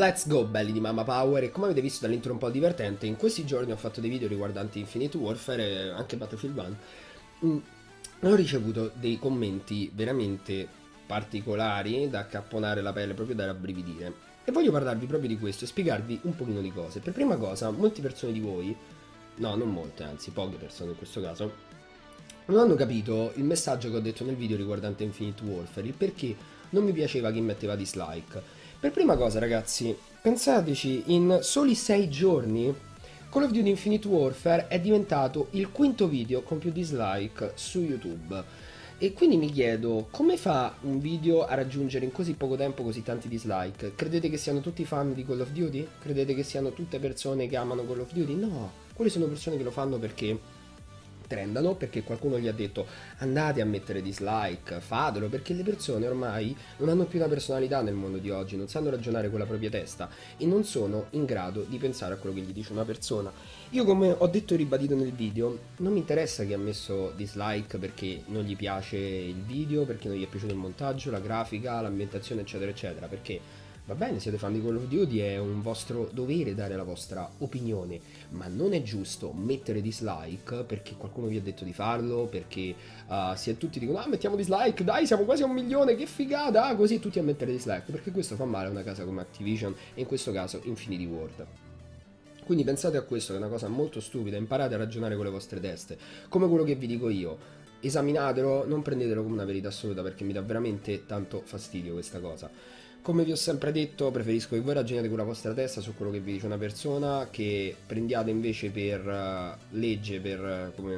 Let's go belli di Mama Power, e come avete visto dall'intro un po' divertente, in questi giorni ho fatto dei video riguardanti Infinite Warfare e anche Battlefield 1. Mm, Ho ricevuto dei commenti veramente particolari da accapponare la pelle, proprio da rabbrividire. E voglio parlarvi proprio di questo e spiegarvi un pochino di cose. Per prima cosa, molte persone di voi, no non molte, anzi poche persone in questo caso, non hanno capito il messaggio che ho detto nel video riguardante Infinite Warfare, il perché non mi piaceva chi metteva dislike. Per prima cosa, ragazzi, pensateci, in soli 6 giorni Call of Duty Infinite Warfare è diventato il quinto video con più dislike su YouTube. E quindi mi chiedo, come fa un video a raggiungere in così poco tempo così tanti dislike? Credete che siano tutti fan di Call of Duty? Credete che siano tutte persone che amano Call of Duty? No, quelle sono persone che lo fanno perché trendano, perché qualcuno gli ha detto andate a mettere dislike, fatelo, perché le persone ormai non hanno più una personalità nel mondo di oggi, non sanno ragionare con la propria testa e non sono in grado di pensare a quello che gli dice una persona. Io, come ho detto e ribadito nel video, non mi interessa chi ha messo dislike perché non gli piace il video, perché non gli è piaciuto il montaggio, la grafica, l'ambientazione eccetera eccetera, perché va bene, siete fan di Call of Duty, è un vostro dovere dare la vostra opinione, ma non è giusto mettere dislike perché qualcuno vi ha detto di farlo, perché se tutti dicono ah mettiamo dislike, dai siamo quasi a 1 milione, che figata, così tutti a mettere dislike, perché questo fa male a una casa come Activision e in questo caso Infinity Ward. Quindi pensate a questo, che è una cosa molto stupida, imparate a ragionare con le vostre teste, come quello che vi dico io. Esaminatelo, non prendetelo come una verità assoluta perché mi dà veramente tanto fastidio questa cosa. Come vi ho sempre detto, preferisco che voi ragioniate con la vostra testa su quello che vi dice una persona, che prendiate invece per legge, per come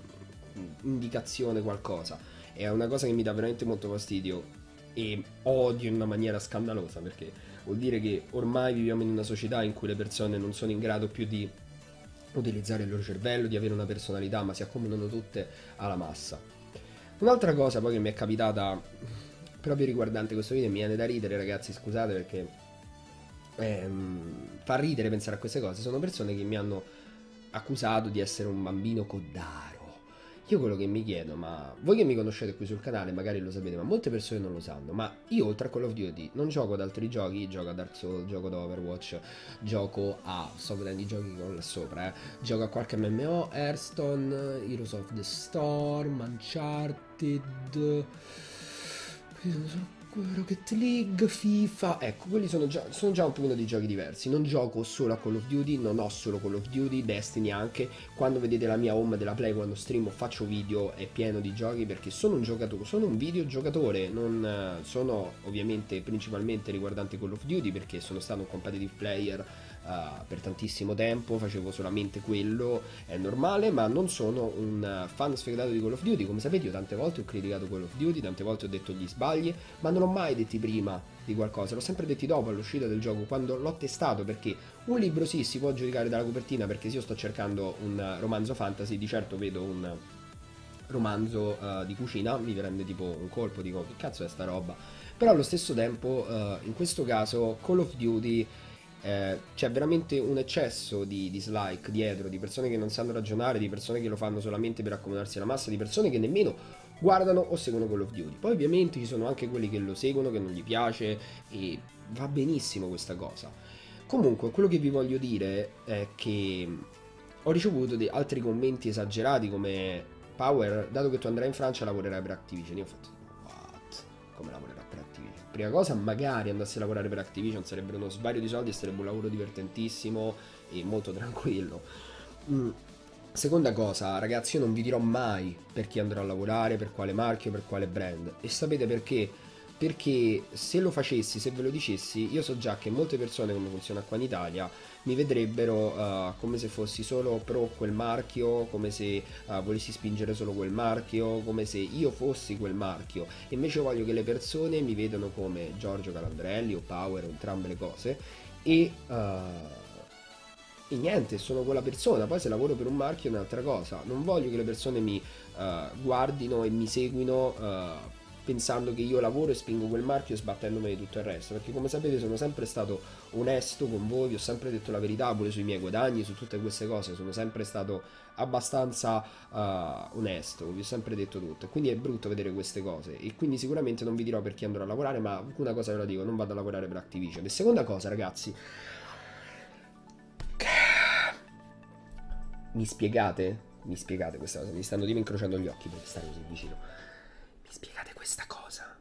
indicazione qualcosa. È una cosa che mi dà veramente molto fastidio e odio in una maniera scandalosa, perché vuol dire che ormai viviamo in una società in cui le persone non sono in grado più di utilizzare il loro cervello, di avere una personalità, ma si accomunano tutte alla massa. Un'altra cosa poi che mi è capitata proprio riguardante questo video, mi viene da ridere ragazzi, scusate perché fa ridere pensare a queste cose, sono persone che mi hanno accusato di essere un bambino coddaro. Io quello che mi chiedo, ma voi che mi conoscete qui sul canale magari lo sapete, ma molte persone non lo sanno, ma io oltre a Call of Duty non gioco ad altri giochi, gioco a Dark Souls, gioco ad Overwatch, gioco a, sto vedendo i giochi con là sopra, gioco a qualche MMO, Hearthstone, Heroes of the Storm, Uncharted, Rocket League, FIFA, ecco, quelli sono già un pochino di giochi diversi. Non gioco solo a Call of Duty, non ho solo Call of Duty, Destiny anche. Quando vedete la mia home della Play, quando streamo, faccio video, è pieno di giochi perché sono un giocatore, sono un videogiocatore, non sono ovviamente principalmente riguardante Call of Duty perché sono stato un competitive player per tantissimo tempo, facevo solamente quello, è normale, ma non sono un fan sfegatato di Call of Duty. Come sapete io tante volte ho criticato Call of Duty, tante volte ho detto gli sbagli, ma non l'ho mai detti prima di qualcosa, l'ho sempre detti dopo all'uscita del gioco, quando l'ho testato, perché un libro sì, si può giudicare dalla copertina, perché se io sto cercando un romanzo fantasy, di certo vedo un romanzo di cucina, mi prende tipo un colpo, dico che cazzo è sta roba, però allo stesso tempo in questo caso Call of Duty c'è veramente un eccesso di dislike dietro, di persone che non sanno ragionare, di persone che lo fanno solamente per accomodarsi alla massa, di persone che nemmeno guardano o seguono Call of Duty. Poi ovviamente ci sono anche quelli che lo seguono, che non gli piace, e va benissimo questa cosa. Comunque quello che vi voglio dire è che ho ricevuto altri commenti esagerati come Power, dato che tu andrai in Francia lavorerai per Activision. Io ho fatto what? Come lavorerà per Activision? Prima cosa, magari andassi a lavorare per Activision sarebbe uno sbaglio di soldi e sarebbe un lavoro divertentissimo e molto tranquillo. Seconda cosa, ragazzi, io non vi dirò mai per chi andrò a lavorare, per quale marchio, per quale brand. E sapete perché? Perché se lo facessi, se ve lo dicessi, io so già che molte persone, come funziona qua in Italia, mi vedrebbero come se fossi solo pro quel marchio, come se volessi spingere solo quel marchio, come se io fossi quel marchio. E invece voglio che le persone mi vedano come Giorgio Calandrelli o Power o entrambe le cose e niente, sono quella persona. Poi se lavoro per un marchio è un'altra cosa. Non voglio che le persone mi guardino e mi seguino pensando che io lavoro e spingo quel marchio sbattendomi di tutto il resto, perché come sapete sono sempre stato onesto con voi, vi ho sempre detto la verità pure sui miei guadagni, su tutte queste cose, sono sempre stato abbastanza onesto, vi ho sempre detto tutto, e quindi è brutto vedere queste cose, e quindi sicuramente non vi dirò perché andrò a lavorare, ma una cosa ve la dico, non vado a lavorare per Activision. E seconda cosa, ragazzi, mi spiegate? Mi spiegate questa cosa? Mi stanno tipo incrociando gli occhi perché stare così vicino. Mi spiegate questa cosa?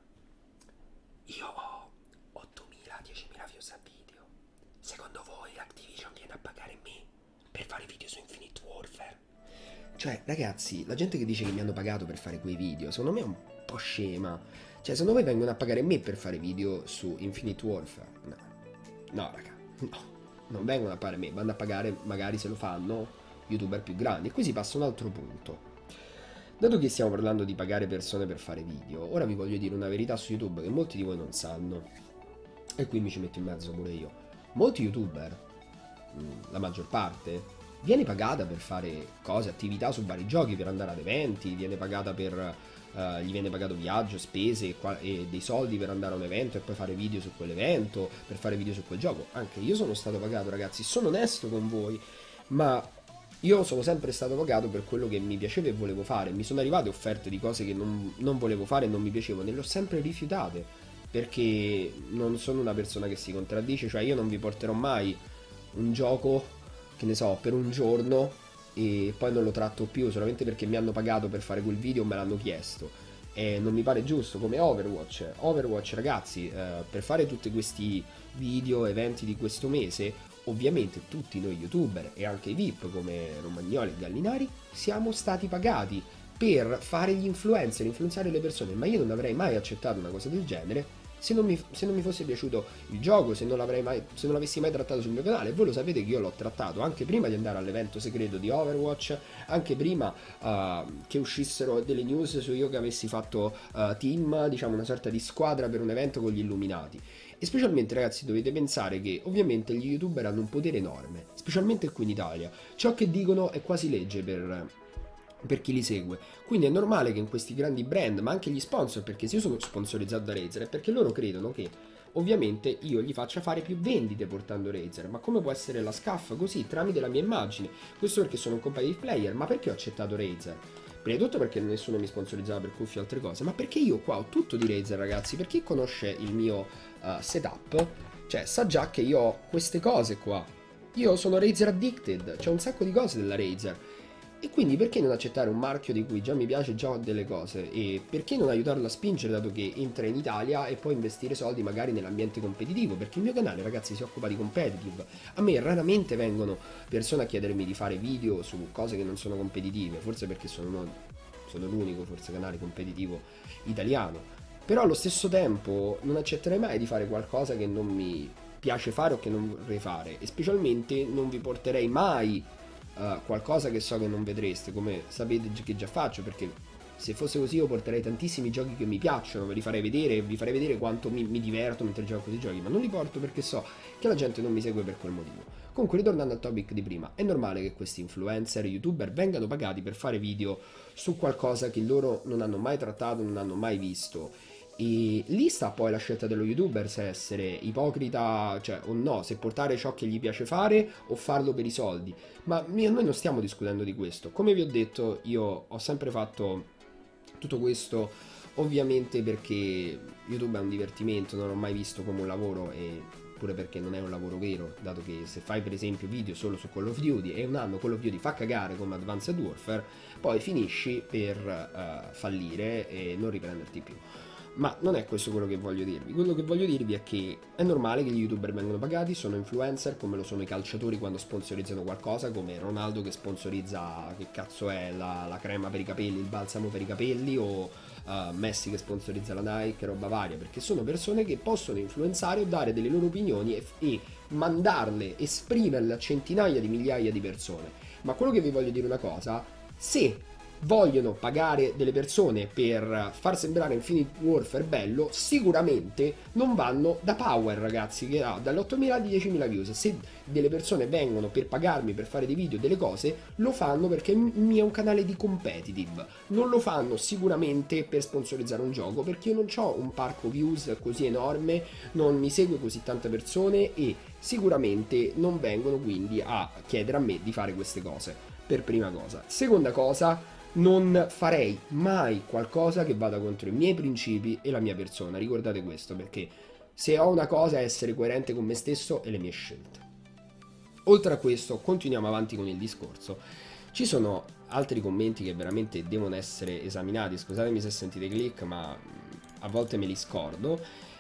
Io ho 8.000, 10.000 views a video. Secondo voi Activision viene a pagare me per fare video su Infinite Warfare? Cioè, ragazzi, la gente che dice che mi hanno pagato per fare quei video, secondo me è un po' scema. Cioè, secondo voi vengono a pagare me per fare video su Infinite Warfare? No. No, raga, no. Non vengono a pagare me, vanno a pagare, magari se lo fanno, youtuber più grandi. E qui si passa a un altro punto. Dato che stiamo parlando di pagare persone per fare video, ora vi voglio dire una verità su YouTube che molti di voi non sanno. E qui mi ci metto in mezzo pure io. Molti youtuber, la maggior parte, viene pagata per fare cose, attività su vari giochi, per andare ad eventi, viene pagata per... gli viene pagato viaggio, spese e dei soldi per andare a un evento e poi fare video su quell'evento, per fare video su quel gioco. Anche io sono stato pagato, ragazzi, sono onesto con voi, ma io sono sempre stato pagato per quello che mi piaceva e volevo fare. Mi sono arrivate offerte di cose che non volevo fare e non mi piacevano e le ho sempre rifiutate, perché non sono una persona che si contraddice. Cioè, io non vi porterò mai un gioco, che ne so, per un giorno e poi non lo tratto più solamente perché mi hanno pagato per fare quel video o me l'hanno chiesto. E non mi pare giusto. Come Overwatch, ragazzi, per fare tutti questi video, eventi di questo mese, ovviamente tutti noi youtuber e anche i VIP come Romagnoli e Gallinari siamo stati pagati per fare gli influencer, influenzare le persone, ma io non avrei mai accettato una cosa del genere se non mi fosse piaciuto il gioco, se non l'avessi mai trattato sul mio canale. Voi lo sapete che io l'ho trattato anche prima di andare all'evento segreto di Overwatch, anche prima che uscissero delle news su io che avessi fatto team, diciamo una sorta di squadra per un evento con gli Illuminati. E specialmente, ragazzi, dovete pensare che ovviamente gli youtuber hanno un potere enorme, specialmente qui in Italia. Ciò che dicono è quasi legge per chi li segue. Quindi è normale che in questi grandi brand, ma anche gli sponsor, perché se io sono sponsorizzato da Razer è perché loro credono che ovviamente io gli faccia fare più vendite portando Razer. Ma come può essere la SCAF così, tramite la mia immagine? Questo perché sono un competitive player, ma perché ho accettato Razer? Prima di tutto perché nessuno mi sponsorizzava per cuffie o altre cose, ma perché io qua ho tutto di Razer, ragazzi. Per chi conosce il mio setup, cioè sa già che io ho queste cose qua. Io sono Razer addicted, c'è un sacco di cose della Razer. E quindi perché non accettare un marchio di cui già mi piace, già ho delle cose? E perché non aiutarlo a spingere, dato che entra in Italia, e poi investire soldi magari nell'ambiente competitivo? Perché il mio canale, ragazzi, si occupa di competitive. A me raramente vengono persone a chiedermi di fare video su cose che non sono competitive, forse perché sono l'unico forse canale competitivo italiano. Però allo stesso tempo non accetterei mai di fare qualcosa che non mi piace fare o che non vorrei fare, e specialmente non vi porterei mai qualcosa che so che non vedreste, come sapete che già faccio, perché se fosse così io porterei tantissimi giochi che mi piacciono, ve li farei vedere e vi farei vedere quanto mi diverto mentre gioco a questi giochi, ma non li porto perché so che la gente non mi segue per quel motivo. Comunque, ritornando al topic di prima, è normale che questi influencer, youtuber vengano pagati per fare video su qualcosa che loro non hanno mai trattato, non hanno mai visto. E lì sta poi la scelta dello youtuber, se essere ipocrita, cioè, o no, se portare ciò che gli piace fare o farlo per i soldi. Ma noi non stiamo discutendo di questo. Come vi ho detto, io ho sempre fatto tutto questo ovviamente perché YouTube è un divertimento, non l'ho mai visto come un lavoro, e pure perché non è un lavoro vero, dato che se fai per esempio video solo su Call of Duty e un anno Call of Duty fa cagare come Advanced Warfare, poi finisci per fallire e non riprenderti più. Ma non è questo quello che voglio dirvi. Quello che voglio dirvi è che è normale che gli youtuber vengano pagati, sono influencer come lo sono i calciatori quando sponsorizzano qualcosa, come Ronaldo che sponsorizza, che cazzo è, la crema per i capelli, il balsamo per i capelli, o Messi che sponsorizza la Nike, roba varia, perché sono persone che possono influenzare o dare delle loro opinioni e mandarle, esprimerle a centinaia di migliaia di persone. Ma quello che vi voglio dire è una cosa: se vogliono pagare delle persone per far sembrare Infinite Warfare bello, sicuramente non vanno da Power, ragazzi, che ha dalle 8.000 alle 10.000 views. Se delle persone vengono per pagarmi per fare dei video, delle cose, lo fanno perché il mio è un canale di competitive, non lo fanno sicuramente per sponsorizzare un gioco, perché io non ho un parco views così enorme, non mi segue così tante persone e sicuramente non vengono quindi a chiedere a me di fare queste cose, per prima cosa. Seconda cosa, non farei mai qualcosa che vada contro i miei principi e la mia persona, ricordate questo, perché se ho una cosa è essere coerente con me stesso e le mie scelte. Oltre a questo, continuiamo avanti con il discorso. Ci sono altri commenti che veramente devono essere esaminati, scusatemi se sentite click, ma a volte me li scordo.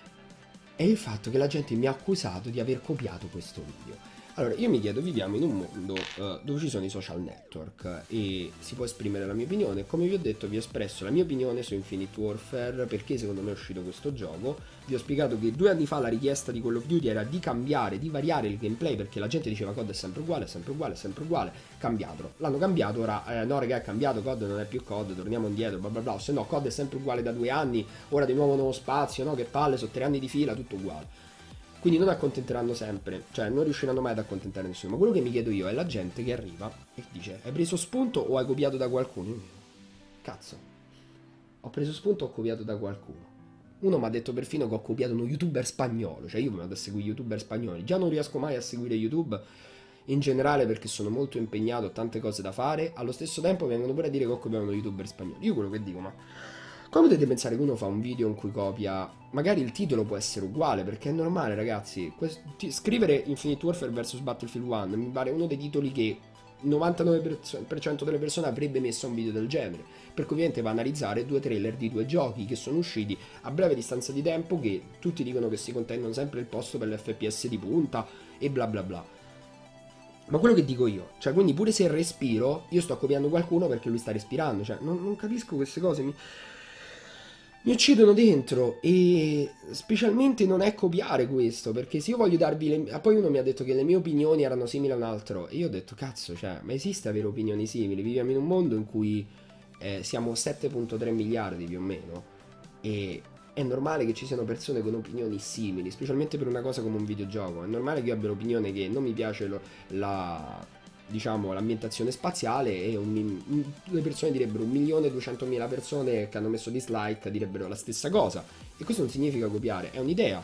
È il fatto che la gente mi ha accusato di aver copiato questo video. Allora, io mi chiedo, viviamo in un mondo dove ci sono i social network e si può esprimere la mia opinione. Come vi ho detto, vi ho espresso la mia opinione su Infinite Warfare, perché secondo me è uscito questo gioco. Vi ho spiegato che 2 anni fa la richiesta di Call of Duty era di cambiare, di variare il gameplay, perché la gente diceva COD è sempre uguale, è sempre uguale, è sempre uguale, cambiatelo. L'hanno cambiato, ora no raga, è cambiato, COD non è più COD, torniamo indietro, bla bla bla. Se no, COD è sempre uguale da 2 anni, ora di nuovo nuovo spazio, no, che palle, sono 3 anni di fila, tutto uguale. Quindi non accontenteranno sempre, cioè non riusciranno mai ad accontentare nessuno. Ma quello che mi chiedo io è la gente che arriva e dice: hai preso spunto o hai copiato da qualcuno? Cazzo, ho preso spunto o ho copiato da qualcuno? Uno mi ha detto perfino che ho copiato uno youtuber spagnolo, cioè io mi vado a seguire youtuber spagnoli. Già non riesco mai a seguire YouTube in generale perché sono molto impegnato, ho tante cose da fare. Allo stesso tempo vengono pure a dire che ho copiato uno youtuber spagnolo. Io quello che dico, ma come potete pensare che uno fa un video in cui copia? Magari il titolo può essere uguale, perché è normale, ragazzi. Scrivere Infinite Warfare vs Battlefield 1 mi pare uno dei titoli che il 99% delle persone avrebbe messo un video del genere, perché ovviamente va a analizzare 2 trailer di 2 giochi che sono usciti a breve distanza di tempo, che tutti dicono che si contendono sempre il posto per l'FPS di punta e bla bla bla. Ma quello che dico io, cioè quindi pure se respiro, io sto copiando qualcuno perché lui sta respirando, cioè non capisco queste cose, mi uccidono dentro. E specialmente non è copiare questo, perché se io voglio darvi poi uno mi ha detto che le mie opinioni erano simili a un altro e io ho detto cazzo, cioè ma esiste avere opinioni simili? Viviamo in un mondo in cui siamo 7,3 miliardi più o meno e è normale che ci siano persone con opinioni simili, specialmente per una cosa come un videogioco. È normale che io abbia l'opinione che non mi piace diciamo l'ambientazione spaziale e le persone direbbero 1.200.000 persone che hanno messo dislike direbbero la stessa cosa, e questo non significa copiare, è un'idea,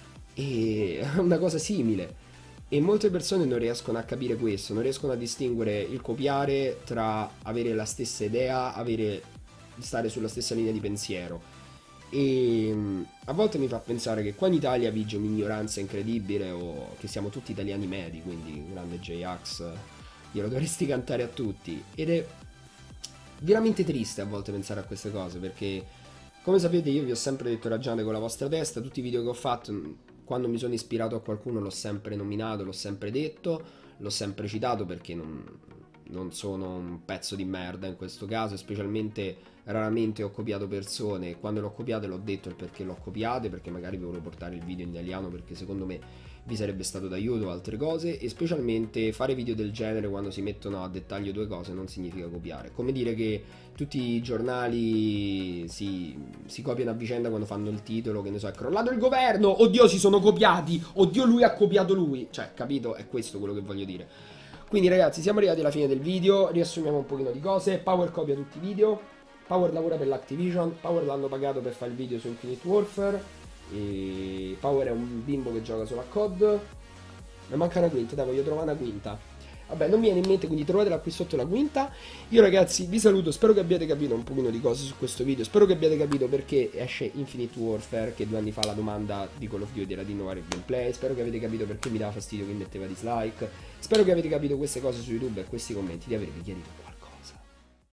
è una cosa simile, e molte persone non riescono a capire questo, non riescono a distinguere il copiare tra avere la stessa idea, stare sulla stessa linea di pensiero. E a volte mi fa pensare che qua in Italia vige un'ignoranza incredibile, o che siamo tutti italiani medi, quindi grande J-Ax, glielo dovresti cantare a tutti. Ed è veramente triste a volte pensare a queste cose, perché come sapete io vi ho sempre detto ragionate con la vostra testa. Tutti i video che ho fatto, quando mi sono ispirato a qualcuno l'ho sempre nominato, l'ho sempre detto, l'ho sempre citato, perché non sono un pezzo di merda in questo caso, e specialmente raramente ho copiato persone. Quando l'ho copiate l'ho detto il perché l'ho copiate, perché magari vi volevo portare il video in italiano, perché secondo me vi sarebbe stato d'aiuto o altre cose, e specialmente fare video del genere quando si mettono a dettaglio 2 cose non significa copiare. Come dire che tutti i giornali si copiano a vicenda quando fanno il titolo, che ne so, è crollato il governo, oddio si sono copiati, oddio lui ha copiato lui, cioè capito? È questo quello che voglio dire. Quindi ragazzi siamo arrivati alla fine del video, riassumiamo un pochino di cose. Power copia tutti i video, Power lavora per l'Activision, Power l'hanno pagato per fare il video su Infinite Warfare, e Power è un bimbo che gioca solo a COD. Mi manca una quinta, dai, voglio trovare una quinta. Vabbè, non mi viene in mente, quindi trovatela qui sotto la quinta. Io ragazzi vi saluto, spero che abbiate capito un pochino di cose su questo video, spero che abbiate capito perché esce Infinite Warfare, che 2 anni fa la domanda di Call of Duty era di innovare il gameplay, spero che avete capito perché mi dava fastidio chi metteva dislike, spero che avete capito queste cose su YouTube e questi commenti di avervi chiarito.